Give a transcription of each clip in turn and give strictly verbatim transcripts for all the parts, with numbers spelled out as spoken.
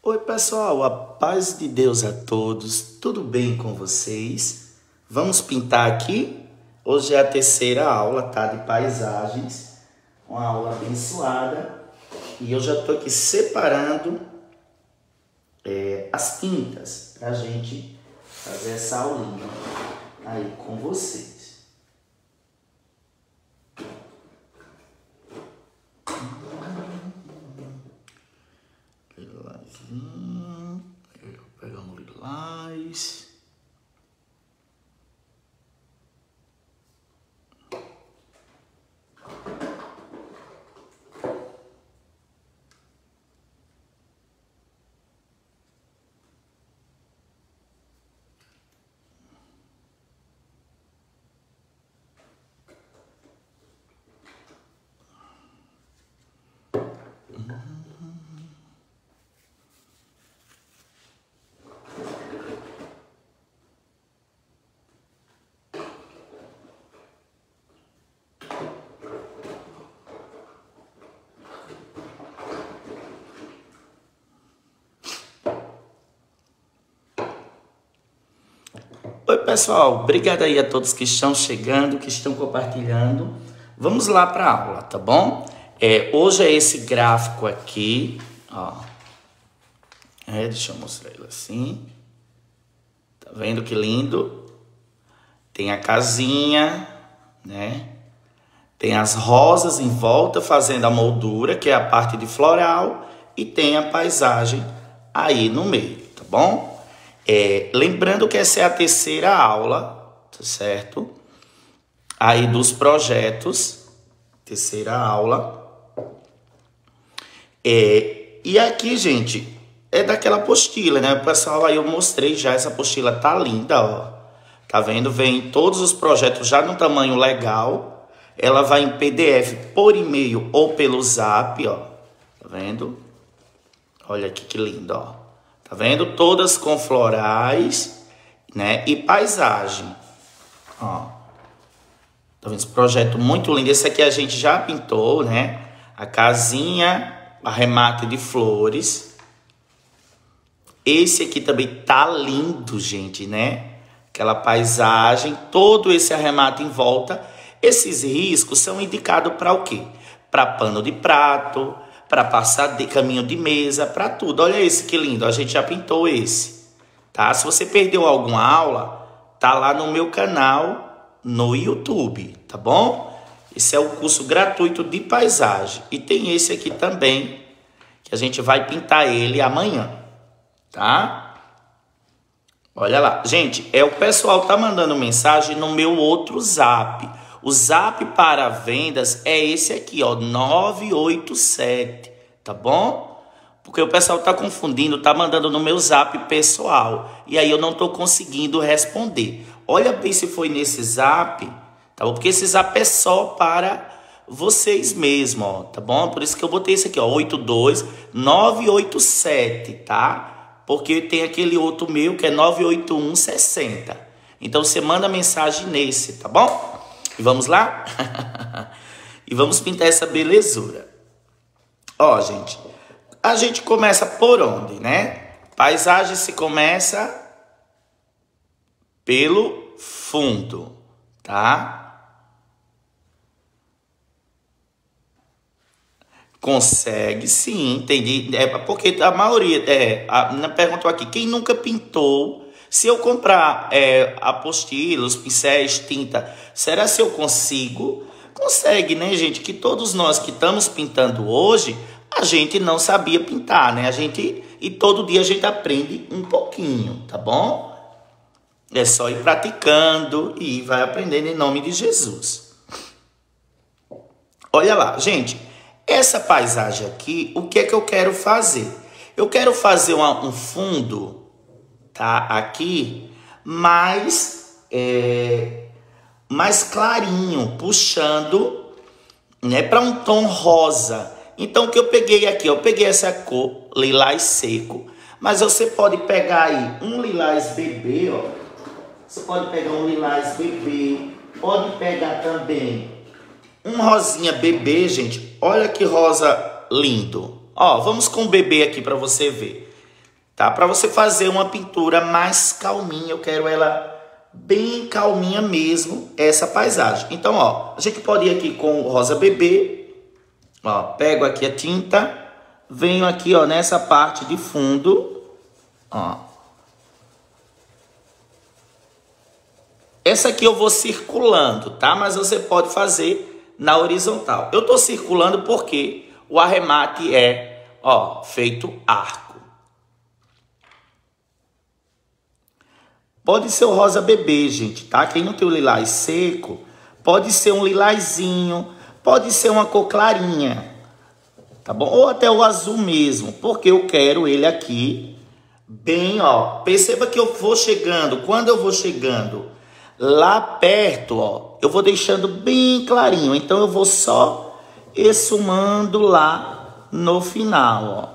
Oi, pessoal, a paz de Deus a todos, tudo bem com vocês? Vamos pintar aqui? Hoje é a terceira aula, tá? De paisagens, uma aula abençoada. E eu já tô aqui separando é, as tintas pra gente fazer essa aulinha aí com vocês. Lilazinho, eu vou pegar um lilás. Oi, pessoal, obrigado aí a todos que estão chegando, que estão compartilhando. Vamos lá para a aula, tá bom? É, hoje é esse gráfico aqui, ó. É, deixa eu mostrar ele assim. Tá vendo que lindo? Tem a casinha, né? Tem as rosas em volta fazendo a moldura, que é a parte de floral, e tem a paisagem aí no meio, tá bom? É, lembrando que essa é a terceira aula, tá certo? Aí dos projetos, terceira aula. É, e aqui, gente, é daquela apostila, né? Pessoal, aí eu mostrei já, essa apostila tá linda, ó. Tá vendo? Vem todos os projetos já no tamanho legal. Ela vai em P D F por e-mail ou pelo Zap, ó. Tá vendo? Olha aqui que lindo, ó. Tá vendo? Todas com florais, né? E paisagem. Ó. Tá vendo esse projeto muito lindo? Esse aqui a gente já pintou, né? A casinha, arremate de flores. Esse aqui também tá lindo, gente, né? Aquela paisagem, todo esse arremate em volta. Esses riscos são indicados para o quê? Para pano de prato, para passar de caminho de mesa, para tudo. Olha esse que lindo, a gente já pintou esse, tá? Se você perdeu alguma aula, tá lá no meu canal no YouTube, tá bom? Esse é o curso gratuito de paisagem. E tem esse aqui também, que a gente vai pintar ele amanhã, tá? Olha lá. Gente, é o pessoal tá mandando mensagem no meu outro Zap. O Zap para vendas é esse aqui, ó, nove oito sete, tá bom? Porque o pessoal tá confundindo, tá mandando no meu Zap pessoal. E aí eu não tô conseguindo responder. Olha bem se foi nesse Zap, tá bom? Porque esse Zap é só para vocês mesmo, ó, tá bom? Por isso que eu botei esse aqui, ó, oito dois nove oito sete, tá? Porque tem aquele outro meu que é nove oito um sessenta. Então você manda mensagem nesse, tá bom? E vamos lá? E vamos pintar essa belezura. Ó, gente, a gente começa por onde, né? Paisagem se começa pelo fundo, tá? Consegue sim, entendi. É porque a maioria, é, a, perguntou aqui, quem nunca pintou? Se eu comprar é, apostilas, pincéis, tinta, será se eu consigo? Consegue, né, gente? Que todos nós que estamos pintando hoje, a gente não sabia pintar, né? A gente, e todo dia a gente aprende um pouquinho, tá bom? É só ir praticando e vai aprendendo em nome de Jesus. Olha lá, gente, essa paisagem aqui, o que é que eu quero fazer? Eu quero fazer uma, um fundo, tá, aqui, mais, é, mais clarinho, puxando, né, para um tom rosa. Então, o que eu peguei aqui? Eu peguei essa cor, lilás seco, mas você pode pegar aí um lilás bebê, ó. Você pode pegar um lilás bebê, pode pegar também um rosinha bebê, gente. Olha que rosa lindo. Ó, vamos com o bebê aqui para você ver. tá? Para você fazer uma pintura mais calminha, eu quero ela bem calminha mesmo, essa paisagem. Então, ó, a gente pode ir aqui com o rosa bebê, ó, pego aqui a tinta, venho aqui, ó, nessa parte de fundo, ó. Essa aqui eu vou circulando, tá? Mas você pode fazer na horizontal. Eu tô circulando porque o arremate é, ó, feito arco. Pode ser o rosa bebê, gente, tá? Quem não tem o lilás seco, pode ser um lilazinho, pode ser uma cor clarinha, tá bom? Ou até o azul mesmo, porque eu quero ele aqui bem, ó. Perceba que eu vou chegando, quando eu vou chegando lá perto, ó, eu vou deixando bem clarinho. Então eu vou só esfumando lá no final, ó.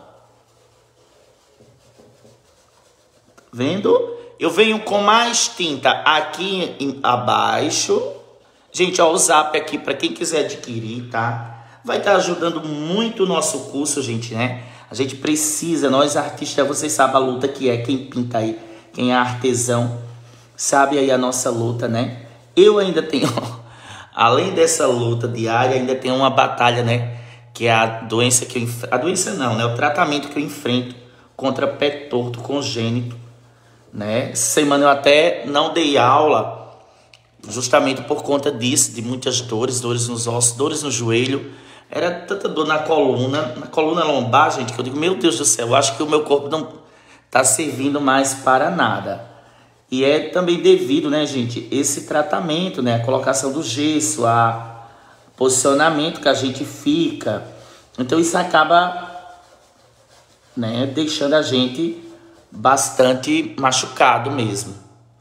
Tá vendo? Eu venho com mais tinta aqui em, abaixo. Gente, ó, o zap aqui para quem quiser adquirir, tá? Vai estar ajudando muito o nosso curso, gente, né? A gente precisa, nós artistas, vocês sabem a luta que é, quem pinta aí, quem é artesão, sabe aí a nossa luta, né? Eu ainda tenho, além dessa luta diária, ainda tenho uma batalha, né? Que é a doença que eu enfrento, a doença não, né? O tratamento que eu enfrento contra pé torto congênito, né? Essa semana eu até não dei aula, justamente por conta disso, de muitas dores, dores nos ossos, dores no joelho. Era tanta dor na coluna, na coluna lombar, gente, que eu digo, meu Deus do céu, eu acho que o meu corpo não tá servindo mais para nada. E é também devido, né, gente, esse tratamento, né, a colocação do gesso, a posicionamento que a gente fica. Então isso acaba, né, deixando a gente bastante machucado mesmo.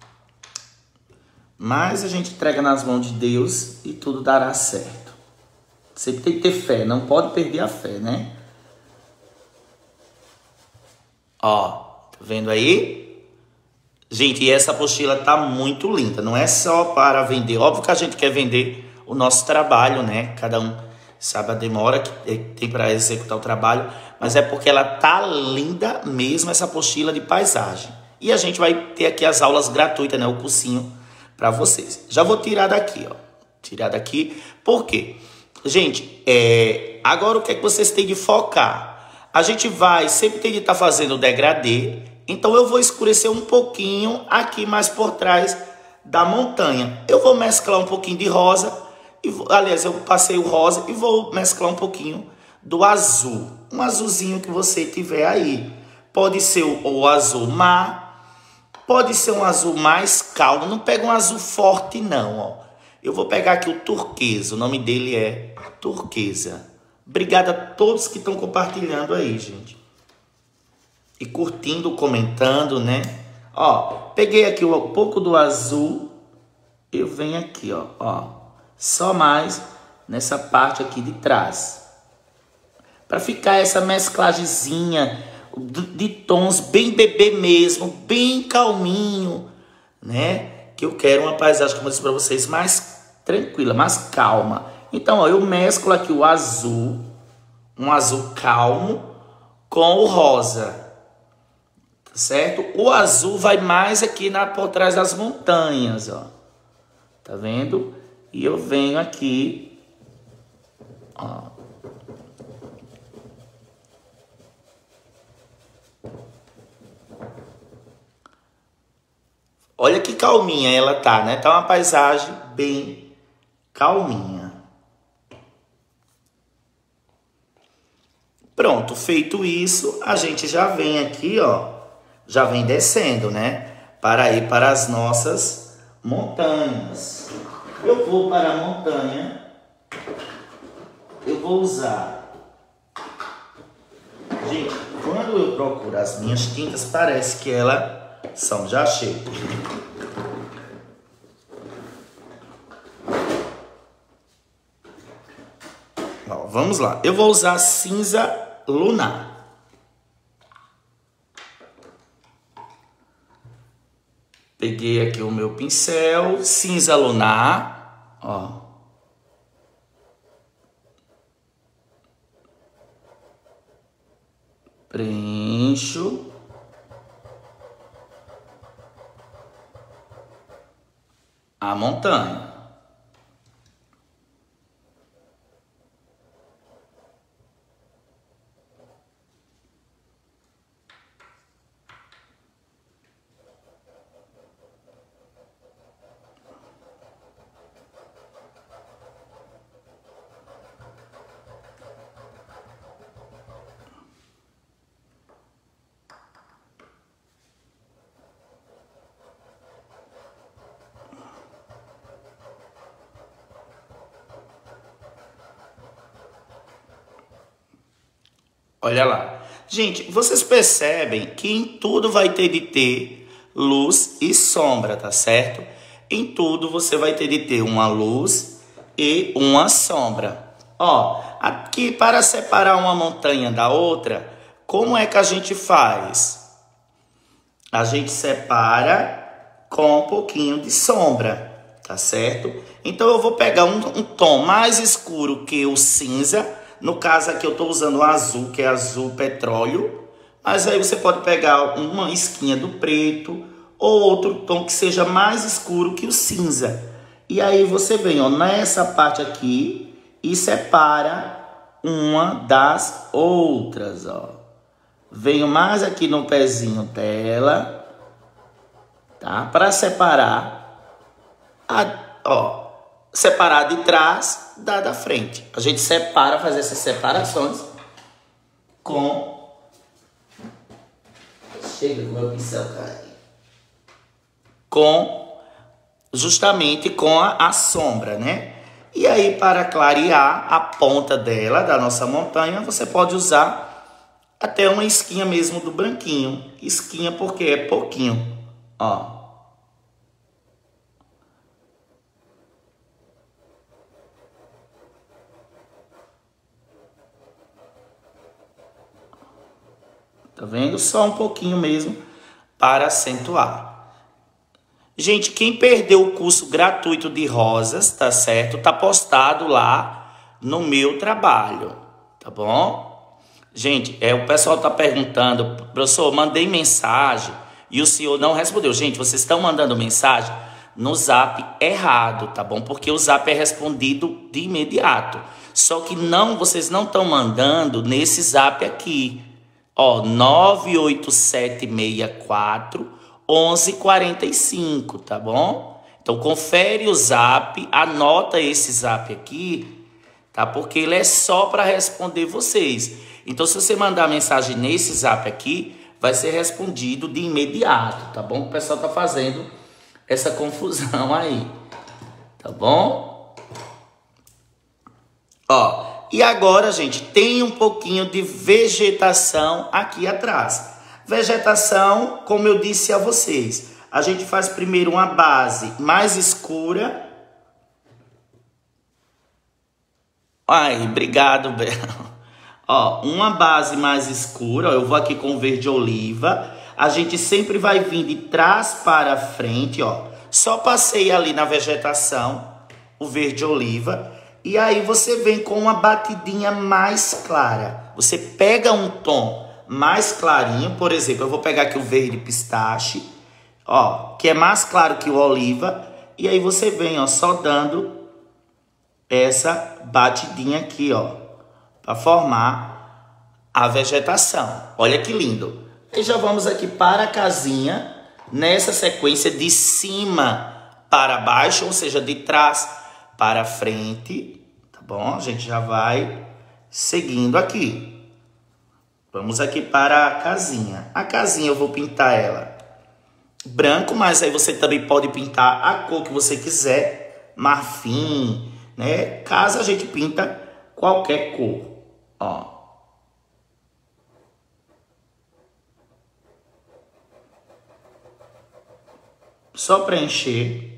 Mas a gente entrega nas mãos de Deus e tudo dará certo. Sempre tem que ter fé, não pode perder a fé, né? Ó, tá vendo aí? Gente, e essa apostila tá muito linda. Não é só para vender. Óbvio que a gente quer vender o nosso trabalho, né? Cada um sabe a demora que tem para executar o trabalho. Mas é porque ela tá linda mesmo, essa apostila de paisagem. E a gente vai ter aqui as aulas gratuitas, né? O cursinho para vocês. Já vou tirar daqui, ó. Tirar daqui. Por quê? Gente, é... agora o que é que vocês têm de focar? A gente vai, sempre tem de estar fazendo o degradê. Então eu vou escurecer um pouquinho aqui mais por trás da montanha. Eu vou mesclar um pouquinho de rosa. E vou, aliás, eu passei o rosa e vou mesclar um pouquinho do azul. Um azulzinho que você tiver aí. Pode ser o, o azul mar. Pode ser um azul mais calmo. Não pega um azul forte não, ó. Eu vou pegar aqui o turquesa. O nome dele é turquesa. Obrigado a todos que estão compartilhando aí, gente. E curtindo, comentando, né? Ó, peguei aqui um pouco do azul. Eu venho aqui, ó, ó. Só mais nessa parte aqui de trás. Para ficar essa mesclagemzinha de tons bem bebê mesmo, bem calminho, né? Que eu quero uma paisagem, como eu disse para vocês, mais tranquila, mais calma. Então, ó, eu mesclo aqui o azul, um azul calmo, com o rosa. Certo? O azul vai mais aqui na, por trás das montanhas, ó. Tá vendo? E eu venho aqui, ó. Olha que calminha ela tá, né? Tá uma paisagem bem calminha. Pronto, feito isso, a gente já vem aqui, ó. Já vem descendo, né? Para ir para as nossas montanhas. Eu vou para a montanha. Eu vou usar. Gente, quando eu procuro as minhas tintas, parece que elas são já cheias. Ó, vamos lá. Eu vou usar cinza lunar. Peguei aqui o meu pincel, cinza lunar, ó. Preencho. a montanha. Olha lá. Gente, vocês percebem que em tudo vai ter de ter luz e sombra, tá certo? Em tudo você vai ter de ter uma luz e uma sombra. Ó, aqui para separar uma montanha da outra, como é que a gente faz? A gente separa com um pouquinho de sombra, tá certo? Então eu vou pegar um, um tom mais escuro que o cinza. No caso aqui eu estou usando o azul, que é azul petróleo. Mas aí você pode pegar uma esquinha do preto ou outro tom que seja mais escuro que o cinza. E aí você vem, ó, nessa parte aqui e separa uma das outras, ó. Venho mais aqui no pezinho dela, tá? Para separar, a, ó. Separar de trás da da frente. A gente separa, faz essas separações com... Chega com o meu pincel, cara. Com... Justamente com a, a sombra, né? E aí, para clarear a ponta dela, da nossa montanha, você pode usar até uma esquinha mesmo do branquinho. Esquinha porque é pouquinho, ó. Tá vendo? Só um pouquinho mesmo para acentuar. Gente, quem perdeu o curso gratuito de rosas, tá certo? Tá postado lá no meu trabalho, tá bom? Gente, é, o pessoal tá perguntando, professor, mandei mensagem e o senhor não respondeu. Gente, vocês estão mandando mensagem no zap errado, tá bom? Porque o zap é respondido de imediato. Só que não, vocês não estão mandando nesse zap aqui. Ó, nove oito sete seis quatro, um um quatro cinco, tá bom? Então, confere o zap, anota esse zap aqui, tá? Porque ele é só para responder vocês. Então, se você mandar mensagem nesse zap aqui, vai ser respondido de imediato, tá bom? O pessoal tá fazendo essa confusão aí, tá bom? Ó. E agora, gente, tem um pouquinho de vegetação aqui atrás. Vegetação, como eu disse a vocês, a gente faz primeiro uma base mais escura. Ai, obrigado, Bel. Ó, uma base mais escura, ó, eu vou aqui com verde oliva. A gente sempre vai vir de trás para frente, ó. Só passei ali na vegetação o verde oliva. E aí você vem com uma batidinha mais clara. Você pega um tom mais clarinho, por exemplo, eu vou pegar aqui o verde pistache, ó, que é mais claro que o oliva, e aí você vem, ó, só dando essa batidinha aqui, ó, para formar a vegetação. Olha que lindo. E já vamos aqui para a casinha, nessa sequência de cima para baixo, ou seja, de trás para frente, tá bom? A gente já vai seguindo aqui. Vamos aqui para a casinha. A casinha eu vou pintar ela branco, mas aí você também pode pintar a cor que você quiser, marfim, né? Caso a gente pinta qualquer cor, ó. Só preencher.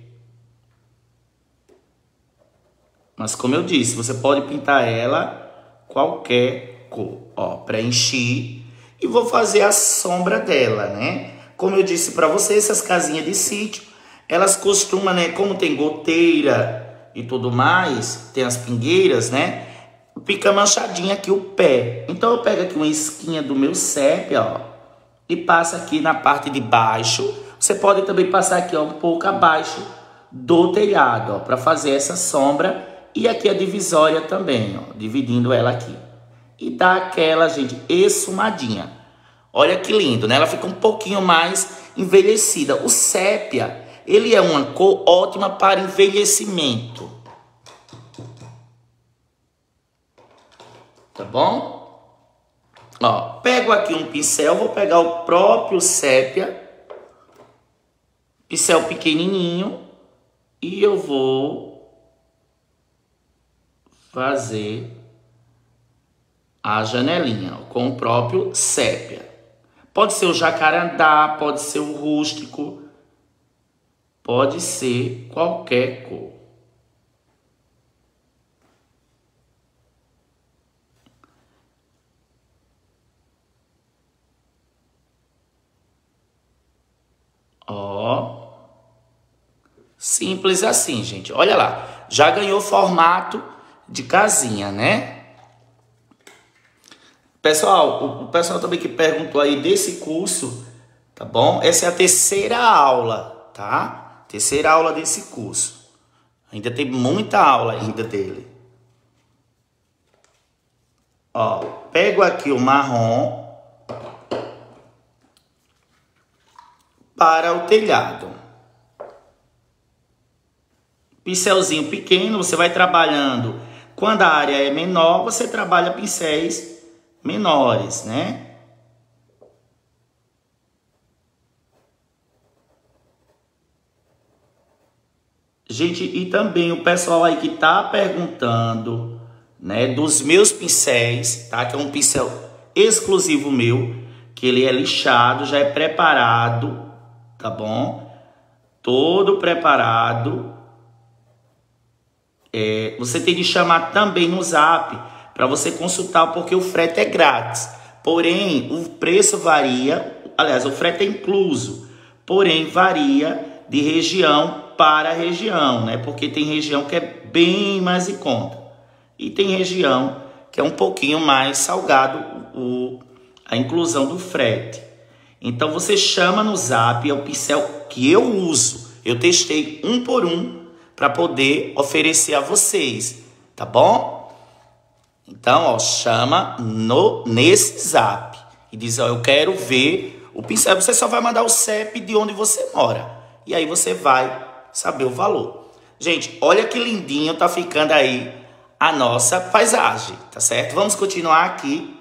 Mas como eu disse, você pode pintar ela qualquer cor. Ó, preenchi e vou fazer a sombra dela, né? Como eu disse para vocês, essas casinhas de sítio, elas costumam, né? Como tem goteira e tudo mais, tem as pingueiras, né? Fica manchadinha aqui o pé. Então eu pego aqui uma esquinha do meu sépia, ó, e passa aqui na parte de baixo. Você pode também passar aqui, ó, um pouco abaixo do telhado, ó, para fazer essa sombra. E aqui a divisória também, ó, dividindo ela aqui. E dá aquela, gente, esfumadinha. Olha que lindo, né? Ela fica um pouquinho mais envelhecida. O sépia, ele é uma cor ótima para envelhecimento. Tá bom? Ó, pego aqui um pincel, vou pegar o próprio sépia. Pincel pequenininho. E eu vou fazer a janelinha, ó, com o próprio sépia. Pode ser o jacarandá, pode ser o rústico, pode ser qualquer cor. Ó. Simples assim, gente. Olha lá. Já ganhou formato de casinha, né? Pessoal, o, o pessoal também que perguntou aí desse curso, tá bom? Essa é a terceira aula, tá? Terceira aula desse curso. Ainda tem muita aula ainda dele. Ó, pego aqui o marrom para o telhado. Pincelzinho pequeno, você vai trabalhando. Quando a área é menor, você trabalha pincéis menores, né? Gente, e também o pessoal aí que tá perguntando, né, dos meus pincéis, tá? Que é um pincel exclusivo meu, que ele é lixado, já é preparado, tá bom? Todo preparado. É, você tem que chamar também no Zap para você consultar, porque o frete é grátis. Porém, o preço varia, aliás, o frete é incluso, porém varia de região para região, né? Porque tem região que é bem mais em conta e tem região que é um pouquinho mais salgado o, a inclusão do frete. Então você chama no Zap, é o pincel que eu uso. Eu testei um por um para poder oferecer a vocês, tá bom? Então, ó, chama no, nesse Zap e diz, ó, eu quero ver o pincel. Você só vai mandar o C E P de onde você mora. E aí você vai saber o valor. Gente, olha que lindinho tá ficando aí a nossa paisagem, tá certo? Vamos continuar aqui.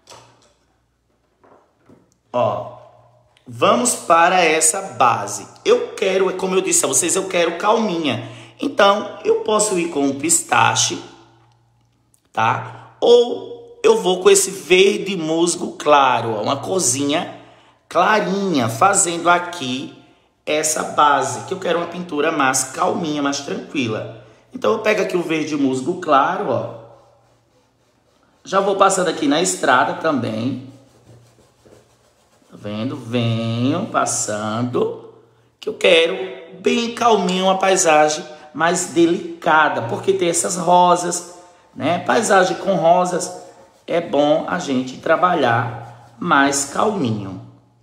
Ó, vamos para essa base. Eu quero, como eu disse a vocês, eu quero calminha. Então, eu posso ir com o pistache, tá? Ou eu vou com esse verde musgo claro, ó, uma corzinha clarinha, fazendo aqui essa base, que eu quero uma pintura mais calminha, mais tranquila. Então, eu pego aqui o verde musgo claro, ó. Já vou passando aqui na estrada também. Tá vendo? Venho passando, que eu quero bem calminho, uma paisagem mais delicada, porque tem essas rosas, né? Paisagem com rosas é bom a gente trabalhar mais calminho.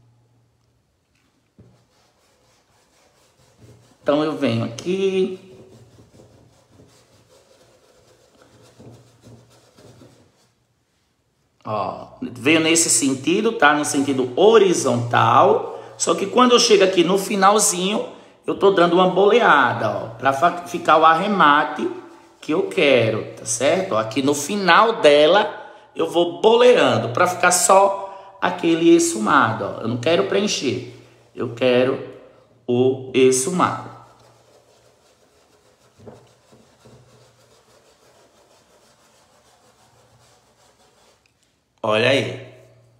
Então eu venho aqui. Ó, venho nesse sentido, tá? No sentido horizontal. Só que quando eu chego aqui no finalzinho, eu tô dando uma boleada, ó, para ficar o arremate que eu quero, tá certo? Ó, aqui no final dela, eu vou boleando para ficar só aquele esfumado, ó. Eu não quero preencher, eu quero o esfumado. Olha aí.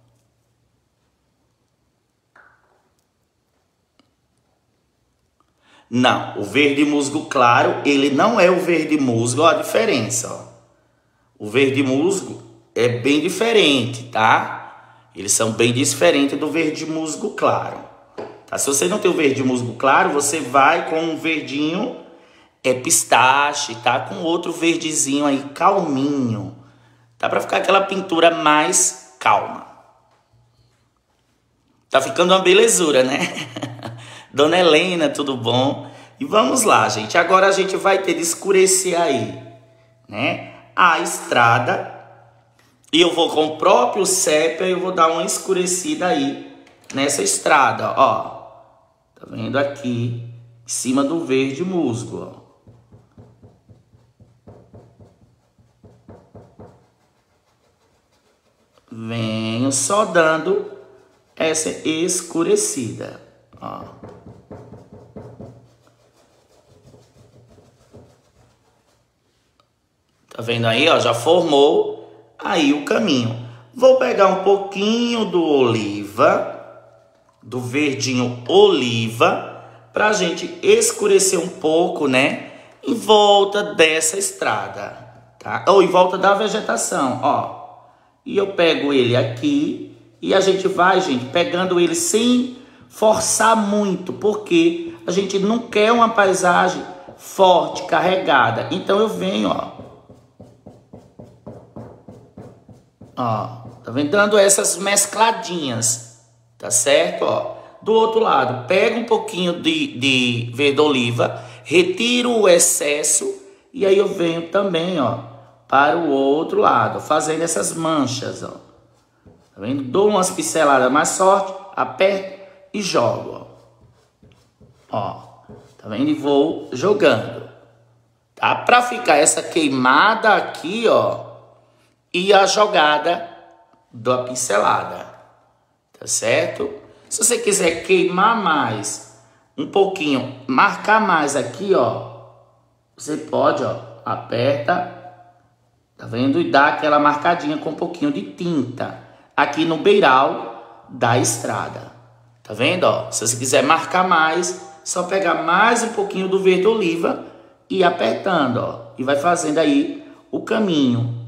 Não, o verde musgo claro, ele não é o verde musgo, ó a diferença, ó. O verde musgo é bem diferente, tá? Eles são bem diferentes do verde musgo claro. Tá? Se você não tem o verde musgo claro, você vai com um verdinho, é pistache, tá? Com outro verdezinho aí, calminho. Tá? Pra ficar aquela pintura mais calma. Tá ficando uma belezura, né? Dona Helena, tudo bom? E vamos lá, gente. Agora a gente vai ter de escurecer aí, né? A estrada. E eu vou com o próprio sépia e eu vou dar uma escurecida aí nessa estrada, ó. Tá vendo aqui, em cima do verde musgo, ó. Venho só dando essa escurecida, ó. Tá vendo aí, ó? Já formou aí o caminho. Vou pegar um pouquinho do oliva, do verdinho oliva, pra gente escurecer um pouco, né? Em volta dessa estrada, tá? Ou em volta da vegetação, ó. E eu pego ele aqui e a gente vai, gente, pegando ele sem forçar muito, porque a gente não quer uma paisagem forte, carregada. Então eu venho, ó. Ó, tá vendo? Dando essas mescladinhas, tá certo? Ó, do outro lado, pego um pouquinho de, de verde oliva, retiro o excesso e aí eu venho também, ó, para o outro lado, fazendo essas manchas, ó. Tá vendo? Dou umas pinceladas mais fortes, aperto e jogo, ó. Ó, tá vendo? E vou jogando, tá? Pra ficar essa queimada aqui, ó, e a jogada da pincelada, tá certo? Se você quiser queimar mais, um pouquinho, marcar mais aqui, ó, você pode, ó, aperta, tá vendo? E dá aquela marcadinha com um pouquinho de tinta aqui no beiral da estrada, tá vendo, ó? Se você quiser marcar mais, só pegar mais um pouquinho do verde oliva e apertando, ó, e vai fazendo aí o caminho.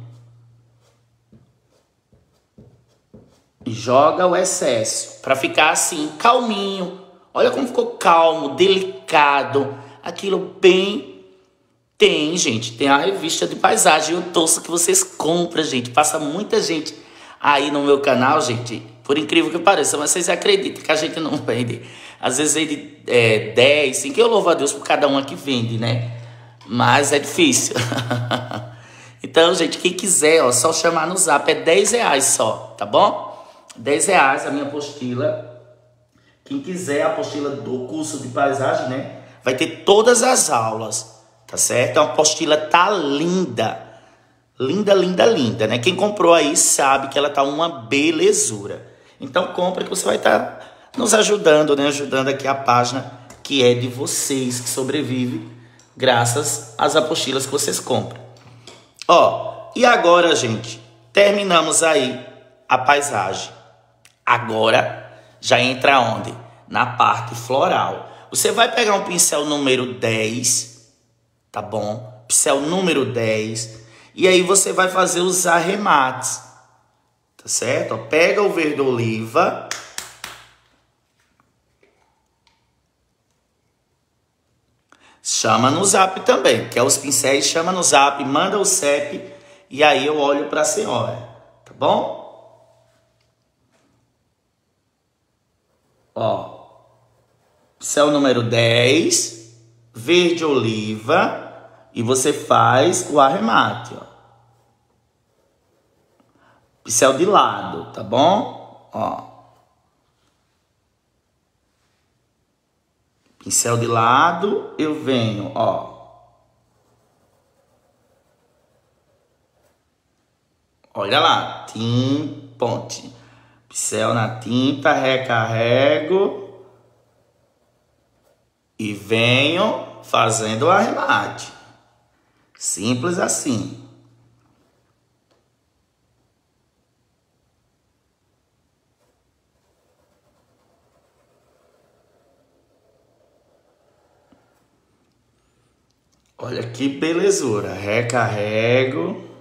E joga o excesso para ficar assim, calminho. Olha como ficou calmo, delicado. Aquilo bem... Tem, gente, tem a revista de paisagem. Eu torço que vocês comprem, gente. Passa muita gente aí no meu canal, gente. Por incrível que pareça, mas vocês acreditam que a gente não vende. Às vezes vende é, dez, cinco. Eu louvo a Deus por cada uma que vende, né? Mas é difícil. Então, gente, quem quiser, ó, só chamar no zap. É dez reais só, tá bom? dez reais a minha apostila. Quem quiser a apostila do curso de paisagem, né? Vai ter todas as aulas, tá certo? A apostila tá linda. Linda, linda, linda, né? Quem comprou aí sabe que ela tá uma belezura. Então compra que você vai estar tá nos ajudando, né? Ajudando aqui a página que é de vocês, que sobrevive graças às apostilas que vocês compram. Ó, e agora, gente, terminamos aí a paisagem. Agora já entra onde? Na parte floral. Você vai pegar um pincel número dez, tá bom? Pincel número dez. E aí você vai fazer os arremates, tá certo? Ó, pega o verde oliva. Chama no zap também, que é os pincéis, chama no zap, manda o C E P e aí eu olho para a senhora, tá bom? Ó, pincel número dez, verde oliva, e você faz o arremate, ó. Pincel de lado, tá bom? Ó. Pincel de lado, eu venho, ó. Olha lá, tim, ponte. Pincel na tinta, recarrego e venho fazendo o arremate. Simples assim. Olha que belezura. Recarrego.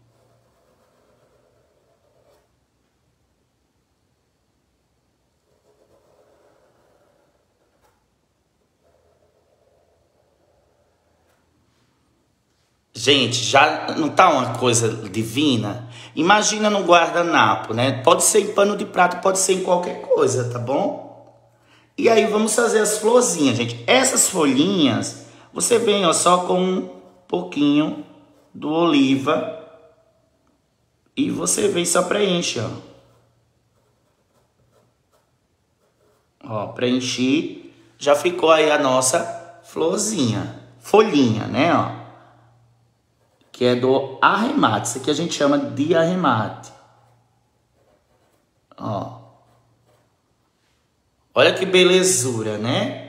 Gente, já não tá uma coisa divina? Imagina no guardanapo, né? Pode ser em pano de prato, pode ser em qualquer coisa, tá bom? E aí vamos fazer as florzinhas, gente. Essas folhinhas, você vem, ó, só com um pouquinho do oliva e você vem só preenche, ó. Ó, preenchi, já ficou aí a nossa florzinha, folhinha, né, ó. Que é do arremate, isso aqui a gente chama de arremate. Ó. Olha que belezura, né?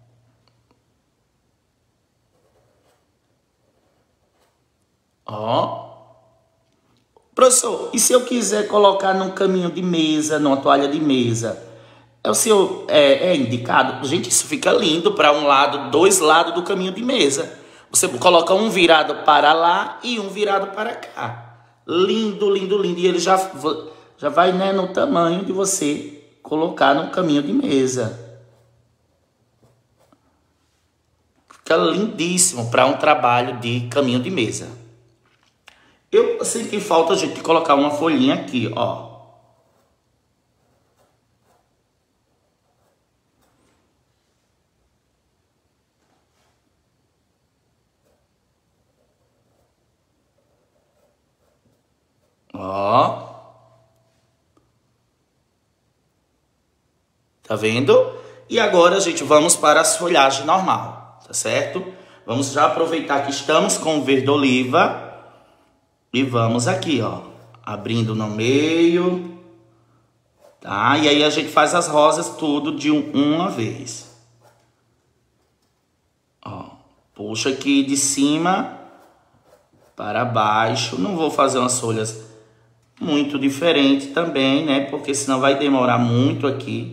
Ó. Professor, e se eu quiser colocar num caminho de mesa, numa toalha de mesa, é o seu é, é indicado? Gente, isso fica lindo para um lado, dois lados do caminho de mesa. Você coloca um virado para lá e um virado para cá. Lindo, lindo, lindo. E ele já, já vai, né, no tamanho de você colocar no caminho de mesa. Fica lindíssimo para um trabalho de caminho de mesa. Eu sinto que falta a gente colocar uma folhinha aqui, ó. Ó. Tá vendo? E agora, gente, vamos para as folhagens normal, tá certo? Vamos já aproveitar que estamos com o verde oliva e vamos aqui, ó, abrindo no meio, tá? E aí a gente faz as rosas tudo de uma vez. Ó, puxa aqui de cima para baixo. Não vou fazer umas folhas muito diferentes também, né? Porque senão vai demorar muito aqui.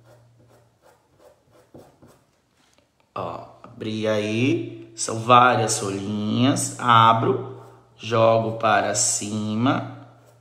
Ó, abri aí, são várias folhinhas, abro, jogo para cima.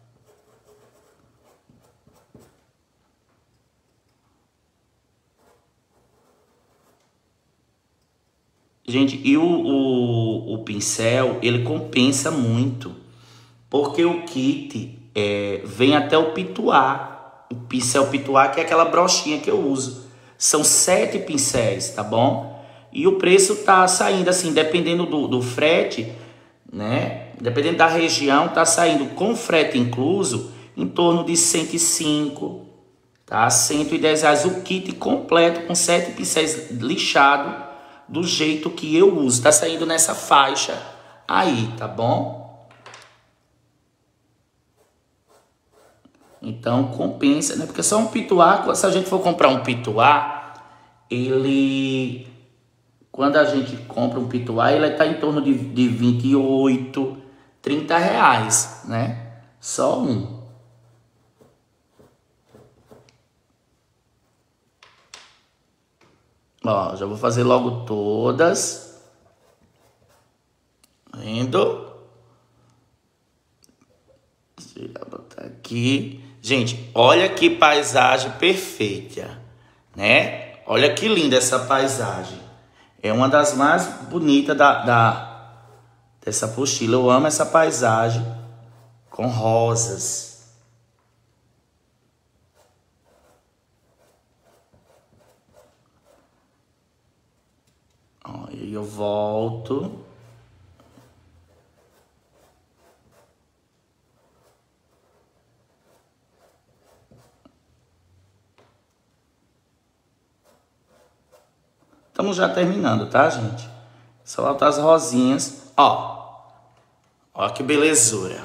Gente, e o, o, o pincel, ele compensa muito, porque o kit é, vem até o pituá, o pincel pituá, que é aquela brochinha que eu uso. São sete pincéis, tá bom? E o preço tá saindo assim, dependendo do, do frete, né? Dependendo da região, tá saindo com frete incluso em torno de cento e cinco, tá? cento e dez reais o kit completo com sete pincéis lixado do jeito que eu uso. Tá saindo nessa faixa aí, tá bom? Então compensa, né? Porque só um pituá, se a gente for comprar um pituá, ele... Quando a gente compra um pituá, ele está em torno de, de vinte e oito, trinta reais, né? Só um. Ó, já vou fazer logo todas. Vendo? Deixa eu botar aqui. Gente, olha que paisagem perfeita, né? Olha que linda essa paisagem. É uma das mais bonitas da, da, dessa apostila. Eu amo essa paisagem com rosas. Ó, e eu volto. Estamos já terminando, tá, gente? Só faltam as rosinhas. Ó. Ó que belezura.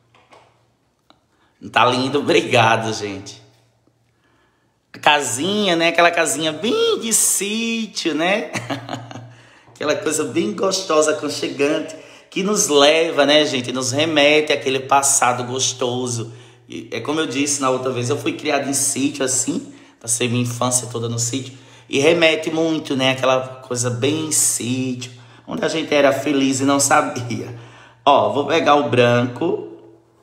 Tá lindo? Obrigado, gente. A casinha, né? Aquela casinha bem de sítio, né? Aquela coisa bem gostosa, aconchegante, que nos leva, né, gente? Nos remete àquele passado gostoso. E é como eu disse na outra vez, eu fui criado em sítio, assim. Passei minha infância toda no sítio. E remete muito, né? Aquela coisa bem sítio, onde a gente era feliz e não sabia. Ó, vou pegar o branco.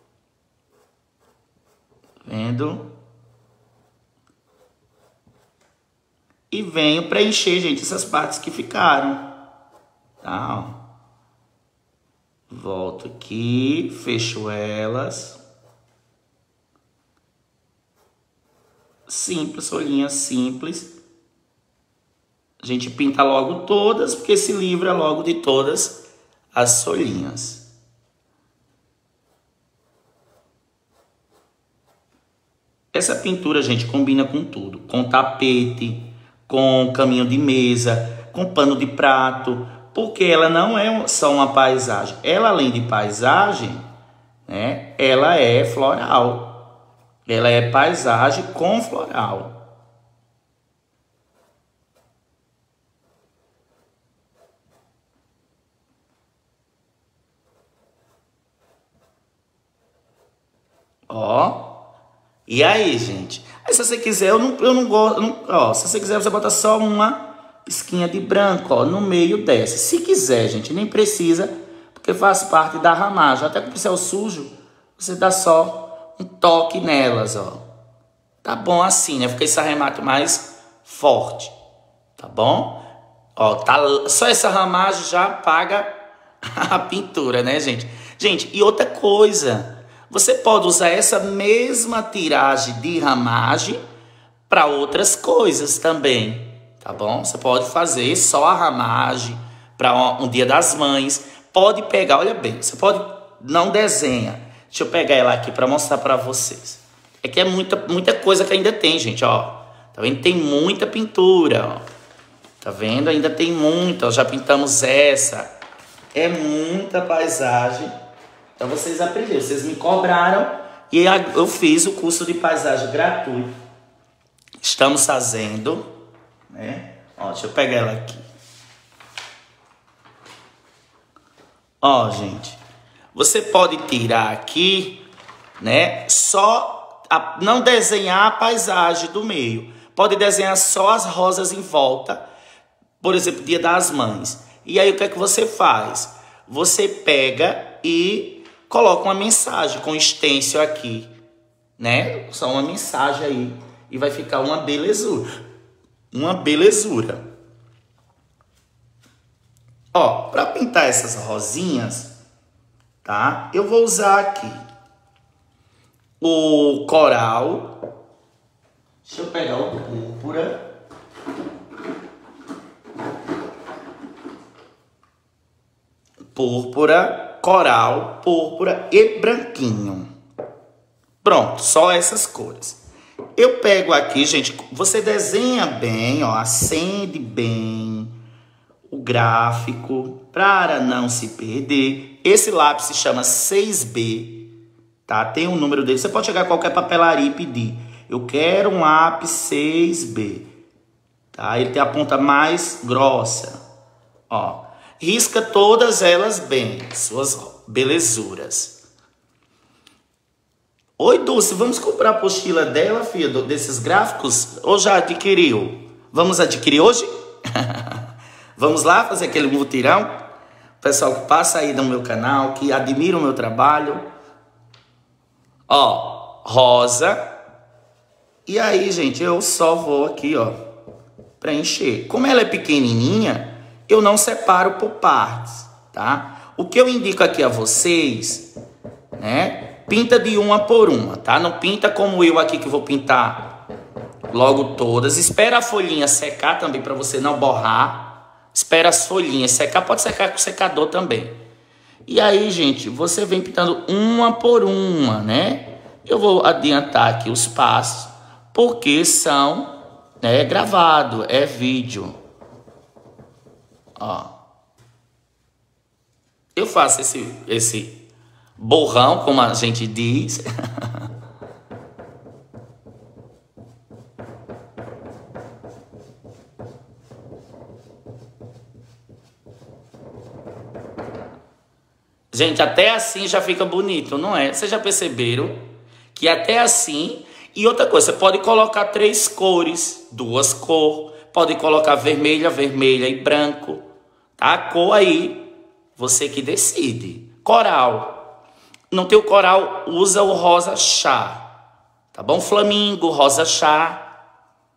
Vendo? E venho preencher, gente, essas partes que ficaram. Tá, ó. Volto aqui, fecho elas. Simples, folhinha simples. A gente pinta logo todas, porque esse livro é logo de todas as folhinhas. Essa pintura, gente, combina com tudo. Com tapete, com caminho de mesa, com pano de prato. Porque ela não é só uma paisagem. Ela, além de paisagem, né, ela é floral. Ela é paisagem com floral. Ó. E aí, gente? Aí, se você quiser, eu não, eu não gosto. Não, ó, se você quiser, você bota só uma esquinha de branco, ó, no meio dessa. Se quiser, gente, nem precisa, porque faz parte da ramagem. Até com o pincel sujo, você dá só um toque nelas, ó. Tá bom assim, né? Fica esse arremate mais forte, tá bom? Ó, tá, só essa ramagem já paga a pintura, né, gente? Gente, e outra coisa... Você pode usar essa mesma tiragem de ramagem para outras coisas também, tá bom? Você pode fazer só a ramagem para um Dia das Mães. Pode pegar, olha bem, você pode, não desenha. Deixa eu pegar ela aqui para mostrar para vocês. É que é muita, muita coisa que ainda tem, gente, ó. Tá vendo? Tem muita pintura, ó. Tá vendo? Ainda tem muita, ó. Já pintamos essa. É muita paisagem. Então vocês aprenderam, vocês me cobraram e eu fiz o curso de paisagem gratuito. Estamos fazendo, né? Ó, deixa eu pegar ela aqui. Ó, gente, você pode tirar aqui, né? Só, a, não desenhar a paisagem do meio. Pode desenhar só as rosas em volta, por exemplo, Dia das Mães. E aí o que é que você faz? Você pega e coloca uma mensagem com stencil aqui, né? Só uma mensagem aí. E vai ficar uma belezura. Uma belezura. Ó, para pintar essas rosinhas, tá? Eu vou usar aqui o coral. Deixa eu pegar o púrpura. Púrpura. Coral, púrpura e branquinho. Pronto, só essas cores. Eu pego aqui, gente, você desenha bem, ó, acende bem o gráfico para não se perder. Esse lápis se chama seis B, tá? Tem um número dele. Você pode chegar a qualquer papelaria e pedir. Eu quero um lápis seis B, tá? Ele tem a ponta mais grossa, ó. Risca todas elas bem, suas belezuras. Oi, Dulce, vamos comprar a apostila dela, filha, desses gráficos? Ou já adquiriu? Vamos adquirir hoje? Vamos lá fazer aquele mutirão? Pessoal que passa aí no meu canal, que admira o meu trabalho. Ó, rosa. E aí, gente, eu só vou aqui, ó, preencher. Como ela é pequenininha, eu não separo por partes, tá? O que eu indico aqui a vocês, né? Pinta de uma por uma, tá? Não pinta como eu aqui que vou pintar logo todas. Espera a folhinha secar também para você não borrar. Espera as folhinhas secar, pode secar com secador também. E aí, gente, você vem pintando uma por uma, né? Eu vou adiantar aqui os passos, porque são, né, gravado, é vídeo. Ó, eu faço esse, esse borrão, como a gente diz. Gente, até assim já fica bonito, não é? Vocês já perceberam que até assim... E outra coisa, você pode colocar três cores, duas cores. Pode colocar vermelha, vermelha e branco. Tá? A cor aí, você que decide. Coral. Não tem o coral, usa o rosa chá. Tá bom? Flamingo, rosa chá.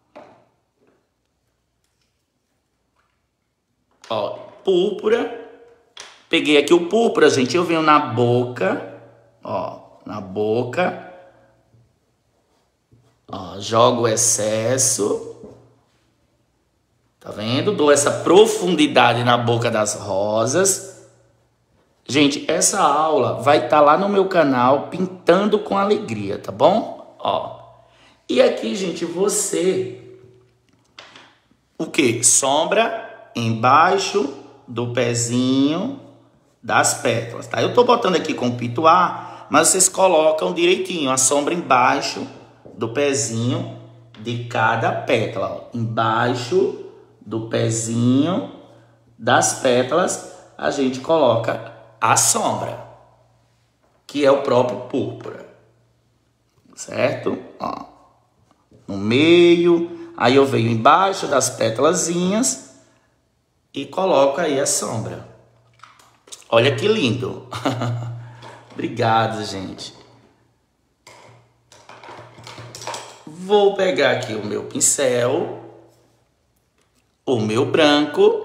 Ó, púrpura. Peguei aqui o púrpura, gente. Eu venho na boca. Ó, na boca. Ó, jogo o excesso. Tá vendo? Dou essa profundidade na boca das rosas. Gente, essa aula vai estar lá no meu canal, Pintando com Alegria, tá bom? Ó. E aqui, gente, você... O quê? Sombra embaixo do pezinho das pétalas, tá? Eu tô botando aqui com pituá, mas vocês colocam direitinho a sombra embaixo do pezinho de cada pétala, ó. Embaixo do pezinho das pétalas, a gente coloca a sombra, que é o próprio púrpura, certo? Ó, no meio, aí eu venho embaixo das pétalazinhas e coloco aí a sombra. Olha que lindo! Obrigado, gente. Vou pegar aqui o meu pincel, o meu branco,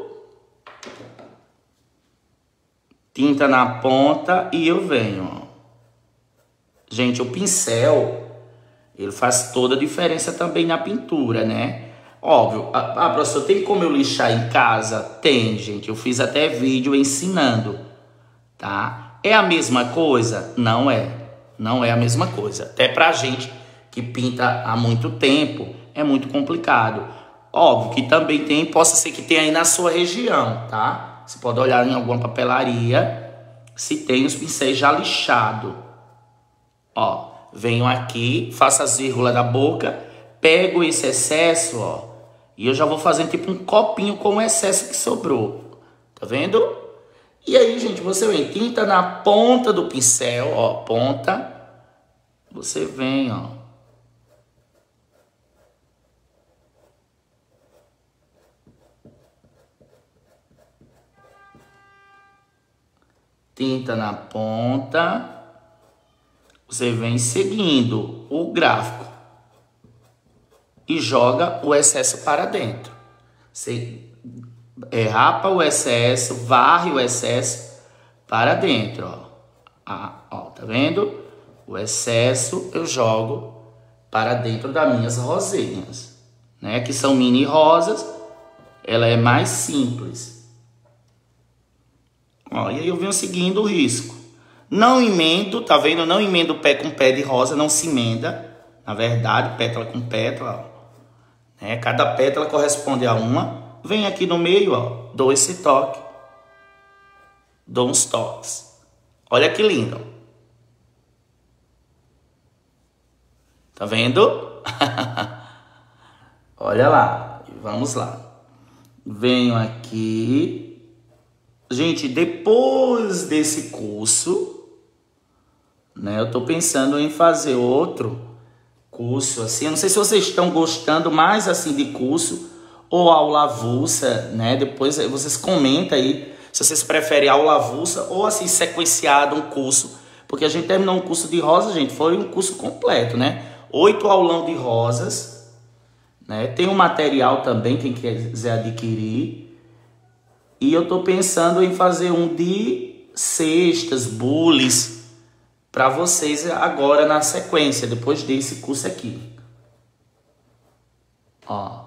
tinta na ponta e eu venho, ó. Gente, o pincel, ele faz toda a diferença também na pintura, né? Óbvio, ah, professor, tem como eu lixar em casa? Tem, gente. Eu fiz até vídeo ensinando, tá? É a mesma coisa? Não é. Não é a mesma coisa. Até pra gente que pinta há muito tempo, é muito complicado. Óbvio que também tem, possa ser que tenha aí na sua região, tá? Você pode olhar em alguma papelaria se tem os pincéis já lixados. Ó, venho aqui, faço as vírgulas da boca, pego esse excesso, ó, e eu já vou fazendo tipo um copinho com o excesso que sobrou. Tá vendo? E aí, gente, você vem, tinta na ponta do pincel, ó, ponta. Você vem, ó. Tinta na ponta. Você vem seguindo o gráfico e joga o excesso para dentro. Você é, rapa o excesso, varre o excesso para dentro, ó. Ah, ó, tá vendo? O excesso eu jogo para dentro das minhas rosinhas, né? Que são mini rosas. Ela é mais simples. Ó, e aí eu venho seguindo o risco. Não emendo, tá vendo? Não emendo o pé com pé de rosa, não se emenda. Na verdade, pétala com pétala, ó, né? Cada pétala corresponde a uma. Vem aqui no meio, ó, dou esse toque. Dou uns toques. Olha que lindo. Tá vendo? Olha lá. Vamos lá. Venho aqui. Gente, depois desse curso, né, eu tô pensando em fazer outro curso, assim. Eu não sei se vocês estão gostando mais, assim, de curso ou aula avulsa, né? Depois vocês comentam aí se vocês preferem aula avulsa ou, assim, sequenciado um curso. Porque a gente terminou um curso de rosas, gente, foi um curso completo, né? Oito aulão de rosas, né? Tem um material também, quem quiser adquirir. E eu tô pensando em fazer um de cestas, bules, para vocês agora na sequência, depois desse curso aqui. Ó.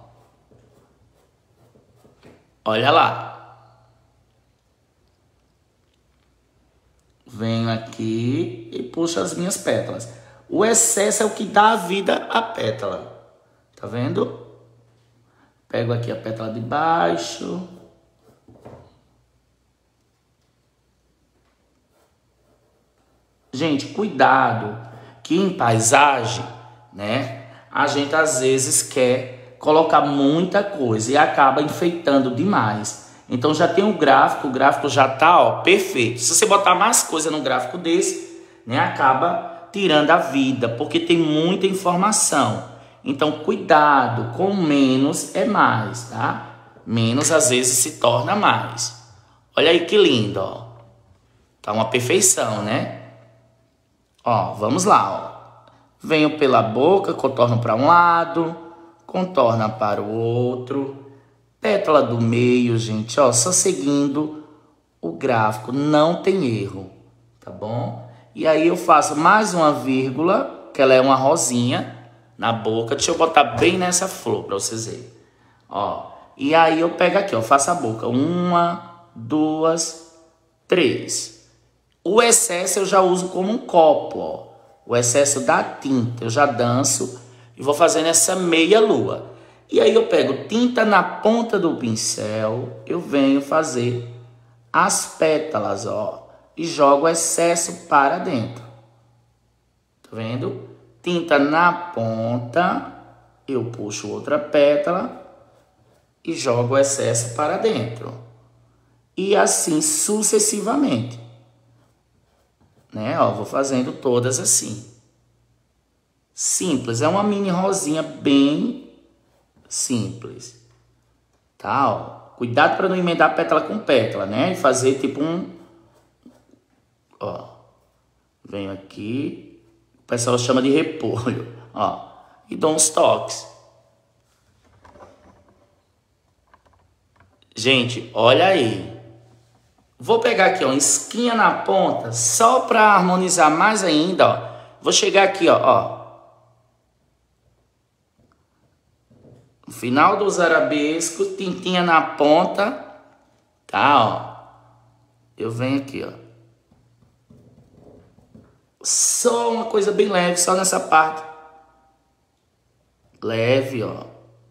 Olha lá. Venho aqui e puxo as minhas pétalas. O excesso é o que dá a vida à pétala. Tá vendo? Pego aqui a pétala de baixo. Gente, cuidado, que em paisagem, né, a gente às vezes quer colocar muita coisa e acaba enfeitando demais. Então já tem um gráfico, o gráfico já tá, ó, perfeito. Se você botar mais coisa no gráfico desse, né, acaba tirando a vida, porque tem muita informação. Então cuidado, com menos é mais, tá? Menos às vezes se torna mais. Olha aí que lindo, ó. Tá uma perfeição, né? Ó, vamos lá, ó. Venho pela boca, contorno para um lado, contorna para o outro. Pétala do meio, gente, ó, só seguindo o gráfico, não tem erro, tá bom? E aí eu faço mais uma vírgula, que ela é uma rosinha, na boca. Deixa eu botar bem nessa flor para vocês verem. Ó, E aí eu pego aqui, ó, faço a boca. Uma, duas, três. O excesso eu já uso como um copo, ó. O excesso da tinta. Eu já danço e vou fazendo essa meia lua. E aí eu pego tinta na ponta do pincel, eu venho fazer as pétalas, ó. E jogo o excesso para dentro. Tá vendo? Tinta na ponta, eu puxo outra pétala e jogo o excesso para dentro. E assim sucessivamente. Né? Ó, vou fazendo todas assim. Simples, é uma mini rosinha bem simples. Tá, ó. Cuidado para não emendar pétala com pétala, né? E fazer tipo um... Ó. Venho aqui. O pessoal chama de repolho. Ó. E dou uns toques. Gente, olha aí. Vou pegar aqui, ó, uma esquinha na ponta, só para harmonizar mais ainda, ó. Vou chegar aqui, ó, ó. No final dos arabescos, tintinha na ponta, tá, ó. Eu venho aqui, ó. Só uma coisa bem leve, só nessa parte. Leve, ó.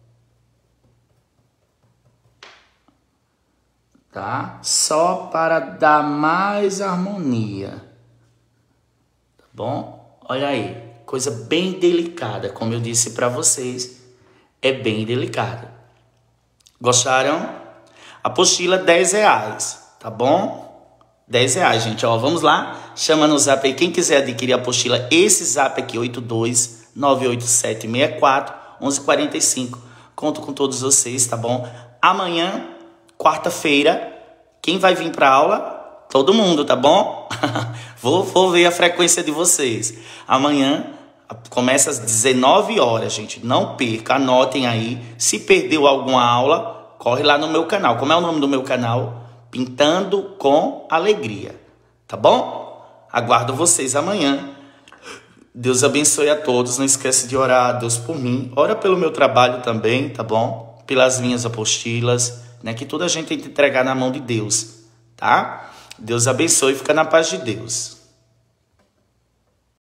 Tá? Só para dar mais harmonia. Tá bom? Olha aí. Coisa bem delicada, como eu disse para vocês. É bem delicada. Gostaram? Apostila dez reais, tá bom? dez reais, gente. Ó, vamos lá. Chama no zap aí. Quem quiser adquirir a apostila, esse zap aqui, oito dois nove oito sete seis quatro um um quatro cinco. Conto com todos vocês, tá bom? Amanhã, quarta-feira, quem vai vir para aula? Todo mundo, tá bom? vou, vou ver a frequência de vocês. Amanhã começa às dezenove horas, gente. Não perca, anotem aí. Se perdeu alguma aula, corre lá no meu canal. Como é o nome do meu canal? Pintando com Alegria. Tá bom? Aguardo vocês amanhã. Deus abençoe a todos. Não esquece de orar a Deus por mim. Ora pelo meu trabalho também, tá bom? Pelas minhas apostilas, né? Que toda a gente tem que entregar na mão de Deus, tá? Deus abençoe e fica na paz de Deus.